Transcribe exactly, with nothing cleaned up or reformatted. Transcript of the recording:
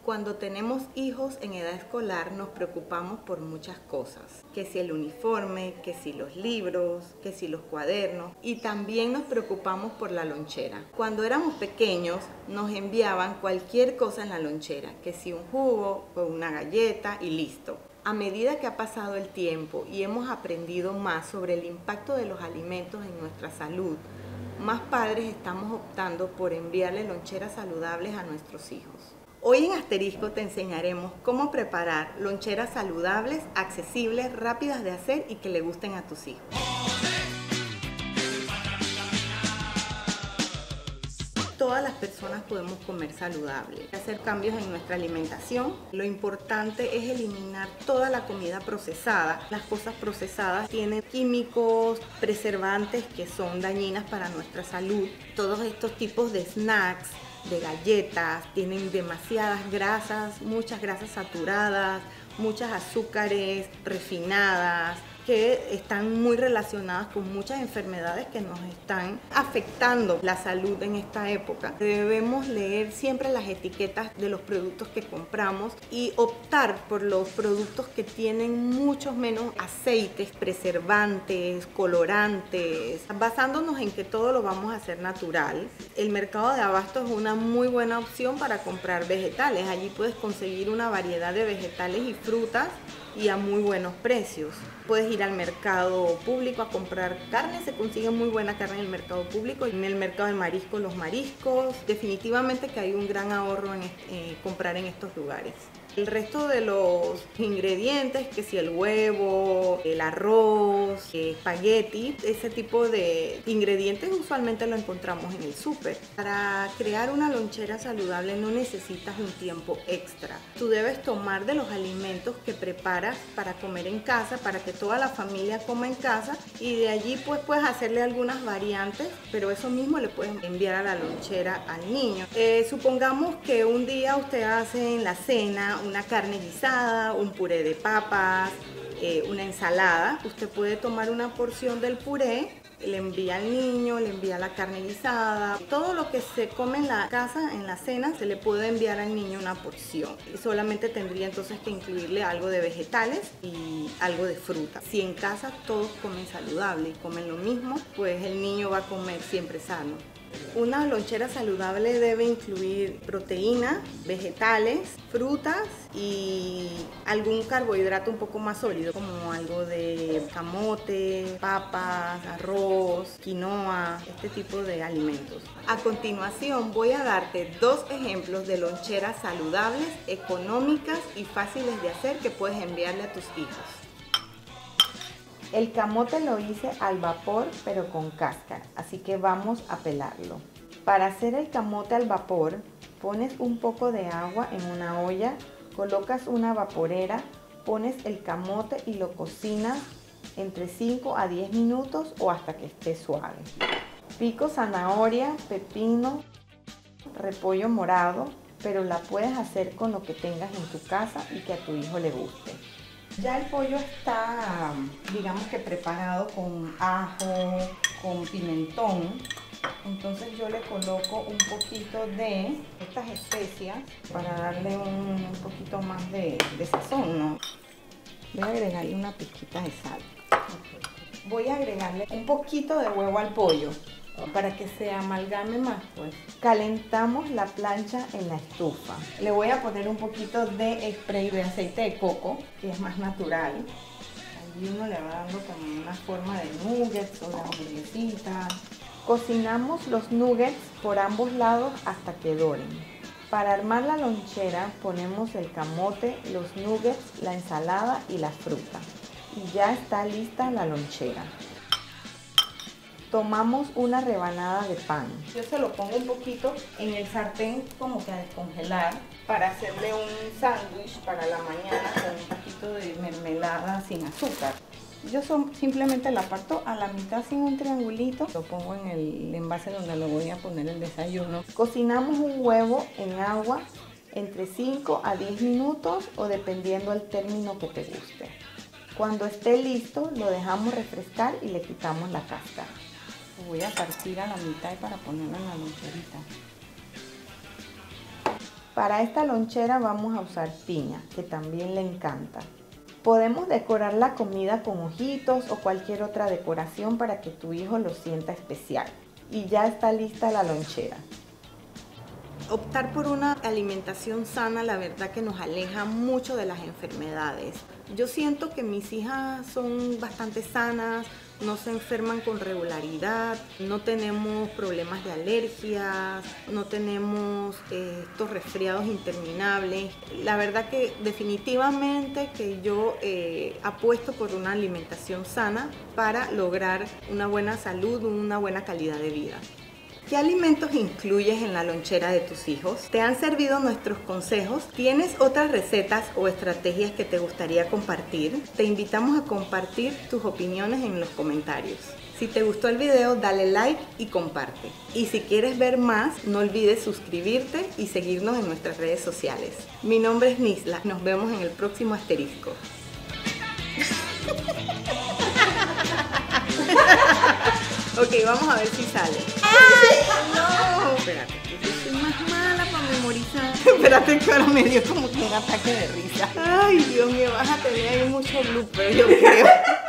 Cuando tenemos hijos en edad escolar nos preocupamos por muchas cosas, que si el uniforme, que si los libros, que si los cuadernos, y también nos preocupamos por la lonchera. Cuando éramos pequeños nos enviaban cualquier cosa en la lonchera, que si un jugo o una galleta y listo. A medida que ha pasado el tiempo y hemos aprendido más sobre el impacto de los alimentos en nuestra salud, más padres estamos optando por enviarle loncheras saludables a nuestros hijos. Hoy en Asterisco te enseñaremos cómo preparar loncheras saludables, accesibles, rápidas de hacer y que le gusten a tus hijos. Todas las personas podemos comer saludable, hacer cambios en nuestra alimentación. Lo importante es eliminar toda la comida procesada. Las cosas procesadas tienen químicos, preservantes que son dañinas para nuestra salud. Todos estos tipos de snacks, de galletas, tienen demasiadas grasas, muchas grasas saturadas, muchas azúcares refinadas, que están muy relacionadas con muchas enfermedades que nos están afectando la salud en esta época. Debemos leer siempre las etiquetas de los productos que compramos y optar por los productos que tienen muchos menos aceites, preservantes, colorantes, basándonos en que todo lo vamos a hacer natural. El mercado de abasto es una muy buena opción para comprar vegetales. Allí puedes conseguir una variedad de vegetales y frutas y a muy buenos precios. Puedes ir al mercado público a comprar carne, se consigue muy buena carne en el mercado público. En el mercado de mariscos, los mariscos, definitivamente que hay un gran ahorro en eh, comprar en estos lugares. El resto de los ingredientes, que si el huevo, el arroz, el espagueti, ese tipo de ingredientes usualmente lo encontramos en el súper. Para crear una lonchera saludable no necesitas un tiempo extra. Tú debes tomar de los alimentos que preparas para comer en casa, para que toda la familia coma en casa, y de allí pues puedes hacerle algunas variantes, pero eso mismo le puedes enviar a la lonchera al niño. Eh, supongamos que un día usted hace en la cena una carne guisada, un puré de papas, eh, una ensalada. Usted puede tomar una porción del puré, le envía al niño, le envía la carne guisada. Todo lo que se come en la casa, en la cena, se le puede enviar al niño una porción. Y solamente tendría entonces que incluirle algo de vegetales y algo de fruta. Si en casa todos comen saludable y comen lo mismo, pues el niño va a comer siempre sano. Una lonchera saludable debe incluir proteínas, vegetales, frutas y algún carbohidrato un poco más sólido, como algo de camote, papas, arroz, quinoa, este tipo de alimentos. A continuación voy a darte dos ejemplos de loncheras saludables, económicas y fáciles de hacer que puedes enviarle a tus hijos. El camote lo hice al vapor pero con cáscara, así que vamos a pelarlo. Para hacer el camote al vapor, pones un poco de agua en una olla, colocas una vaporera, pones el camote y lo cocinas entre cinco a diez minutos o hasta que esté suave. Pico zanahoria, pepino, repollo morado, pero la puedes hacer con lo que tengas en tu casa y que a tu hijo le guste. Ya el pollo está, digamos que preparado con ajo, con pimentón. Entonces yo le coloco un poquito de estas especias para darle un, un poquito más de, de sazón, ¿no? Voy a agregarle una pizquita de sal. Voy a agregarle un poquito de huevo al pollo para que se amalgame más, pues. Calentamos la plancha en la estufa. Le voy a poner un poquito de spray de aceite de coco, que es más natural. Allí uno le va dando como una forma de nuggets o de hamburguesita. Cocinamos los nuggets por ambos lados hasta que doren. Para armar la lonchera ponemos el camote, los nuggets, la ensalada y la fruta. Y ya está lista la lonchera. Tomamos una rebanada de pan. Yo se lo pongo un poquito en el sartén como que a descongelar para hacerle un sándwich para la mañana con un poquito de mermelada sin azúcar. Yo son, simplemente la parto a la mitad sin un triangulito. Lo pongo en el envase donde lo voy a poner el desayuno. Cocinamos un huevo en agua entre cinco a diez minutos o dependiendo del término que te guste. Cuando esté listo lo dejamos refrescar y le quitamos la cáscara. Lo voy a partir a la mitad para ponerlo en la loncherita. Para esta lonchera vamos a usar piña, que también le encanta. Podemos decorar la comida con ojitos o cualquier otra decoración para que tu hijo lo sienta especial. Y ya está lista la lonchera. Optar por una alimentación sana, la verdad que nos aleja mucho de las enfermedades. Yo siento que mis hijas son bastante sanas, no se enferman con regularidad, no tenemos problemas de alergias, no tenemos eh, estos resfriados interminables. La verdad que definitivamente que yo eh, apuesto por una alimentación sana para lograr una buena salud, una buena calidad de vida. ¿Qué alimentos incluyes en la lonchera de tus hijos? ¿Te han servido nuestros consejos? ¿Tienes otras recetas o estrategias que te gustaría compartir? Te invitamos a compartir tus opiniones en los comentarios. Si te gustó el video, dale like y comparte. Y si quieres ver más, no olvides suscribirte y seguirnos en nuestras redes sociales. Mi nombre es Nisla. Nos vemos en el próximo asterisco. Ok, vamos a ver si sale. ¡Ay, no! Espérate, yo soy más mala para memorizar. Espérate que ahora me dio como que un ataque de risa. Ay, Dios mío, vas a tener ahí mucho blooper, yo creo.